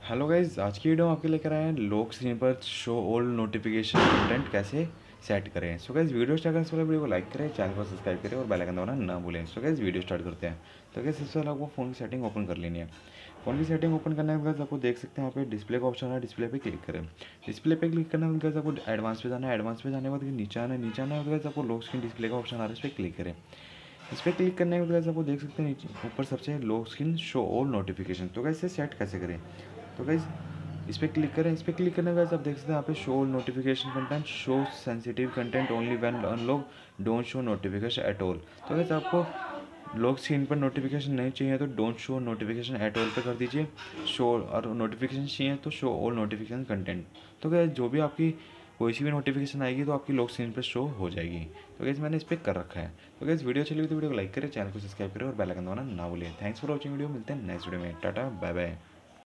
Hello guys, आज की video में आपके लेकर आए हैं लॉक स्क्रीन पर शो ऑल नोटिफिकेशन कंटेंट कैसे सेट करें। सो गाइज वीडियो स्टार्ट करने से पहले वीडियो को लाइक करें, चैनल को सब्सक्राइब करें और बेल आइकन दबाना ना भूलें। सो गाइज वीडियो स्टार्ट करते हैं। तो गाइज सबसे पहले आपको फ़ोन की सेटिंग ओपन कर लेनी है। फ़ोन की सेटिंग ओपन करने के बाद आपको देख सकते हैं यहाँ पे डिस्प्ले का ऑप्शन है, डिस्प्ले पे क्लिक करें। डिस्प्ले पे क्लिक करने के बाद आपको एडवांस पे जाना है, एडवांस पे जाने के बाद नीचे आना है, नीचे आने के बाद आपको लॉक स्क्रीन डिस्प्ले का ऑप्शन आ रहा है, इस पर क्लिक करें। इस पर क्लिक करने के बाद आपको देख सकते हैं नीचे ऊपर सबसे lock screen show all notification. तो कैसे सेट कैसे करें, तो गाइज इस पर क्लिक करें। इस पर क्लिक करने के बाद आप देख सकते हैं यहाँ पे show all notification content, show sensitive content only when unlock, don't show notification at all. तो गाइज आपको लॉक स्क्रीन पर नोटिफिकेशन नहीं चाहिए तो don't show notification at all पे कर दीजिए। शो और नोटिफिकेशन चाहिए तो शो ऑल नोटिफिकेशन कंटेंट। तो गाइज जो भी आपकी कोई सी भी नोटिफिकेशन आएगी तो आपकी लॉक स्क्रीन पर शो हो जाएगी। तो गाइज मैंने इस पर कर रखा है। तो गाइज वीडियो चली हुई तो वीडियो को लाइक करें, चैनल को सब्सक्राइब करें और बेल आइकन दबाना ना भूलिए। थैंक्स फॉर वॉचिंग वीडियो, मिलते हैं नेक्स्ट वीडियो में। Tata bye bye.